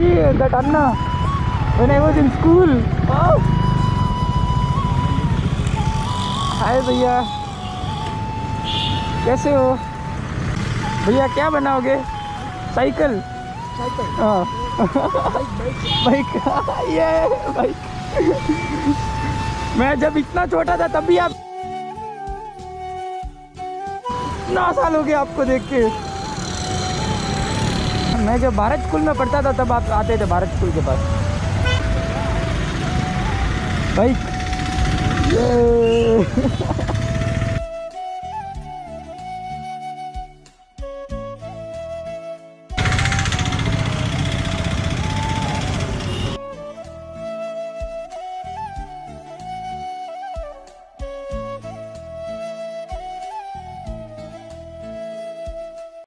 that Anna when I was in school. Wow. हाय भैया, कैसे हो भैया? क्या बनाओगे? साइकिल? हाँ बाइक। ये बाइक। मैं जब इतना छोटा था तब भी आप 9 साल हो गए आपको देख के। मैं जब भारत स्कूल में पढ़ता था तब आप आते थे भारत स्कूल के पास। बाइक। ये